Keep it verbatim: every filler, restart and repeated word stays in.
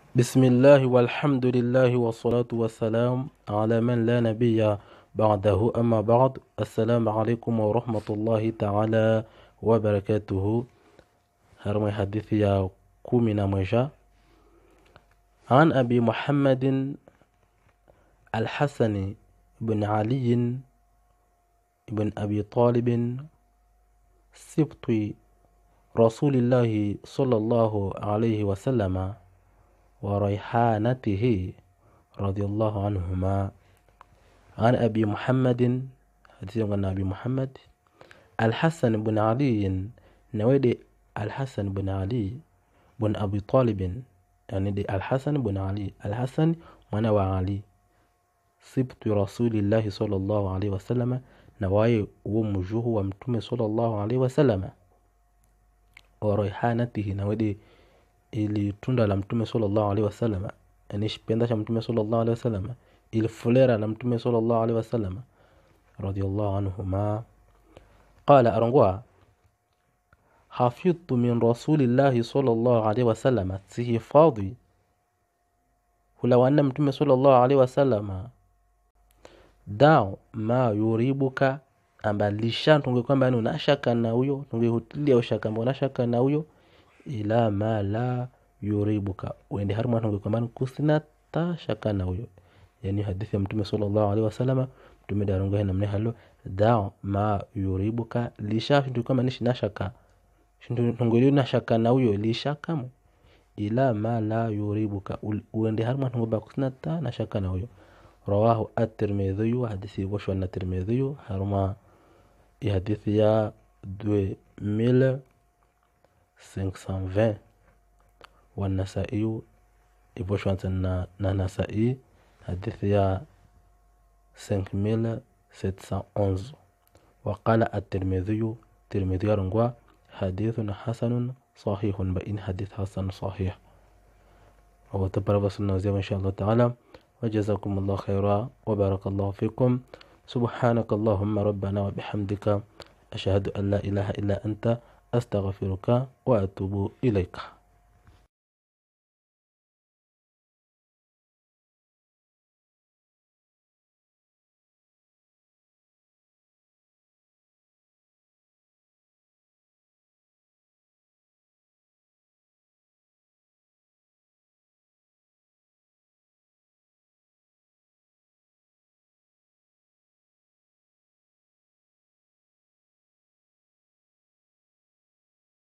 بسم الله والحمد لله والصلاة والسلام على من لا نبي بعده أما بعد. السلام عليكم ورحمة الله تعالى وبركاته. هرمي حديث يا كومنا مجا عن أبي محمد الحسن بن علي بن أبي طالب سبط رسول الله صلى الله عليه وسلم وريحانته رضي الله عنهما. عن أبي محمد حديث عن أبي محمد الحسن بن علي نويد الحسن بن علي بن أبي طالب، يعني دي الحسن بن علي، الحسن ونوى علي سبط رسول الله صلى الله عليه وسلم، نواي ومجوه ومتوم صلى الله عليه وسلم. وريحانته نويد ili tunda la mtume sallallahu alaihi wasallam, yani shipenda cha mtume sallallahu alaihi wasallam, ili fulera la mtume sallallahu alaihi wasallam radiyallahu anhuma. Qala arangwa hafidtu min rasulillahi sallallahu alaihi wasallam sihifadhi hula wana mtume sallallahu alaihi wasallam dao ma yuribuka, ambalisha tunge kwamba unashaka na huyo, tunge hutilia ushaka unashaka na huyo, ila ma la yuribuka, wende harma tunge kwamba kusina ta shaka na huyo. Yani hadithi ya mtume sallallahu alaihi wasallam mtume daronga namna halo dao ma yuribuka, lisha tunge kwamba nishi na shaka shindu tunge na shaka na huyo lisha kama, ila ma la yuribuka, wende harma tunge kusina ta na shaka na huyo. رواه الترمذي حديث وشوان الترمذي هرما حديث يا deux mille cinq cent vingt، والنسائي وشوان النسائي حديث يا cinq mille sept cent onze. وقال الترمذي الترمذي رنغوا حديث حسن صحيح، بين حديث حسن صحيح. وتبارك الله إن شاء الله تعالى. وجزاكم الله خيرا وبارك الله فيكم. سبحانك اللهم ربنا وبحمدك، أشهد أن لا إله إلا أنت، أستغفرك وأتوب إليك.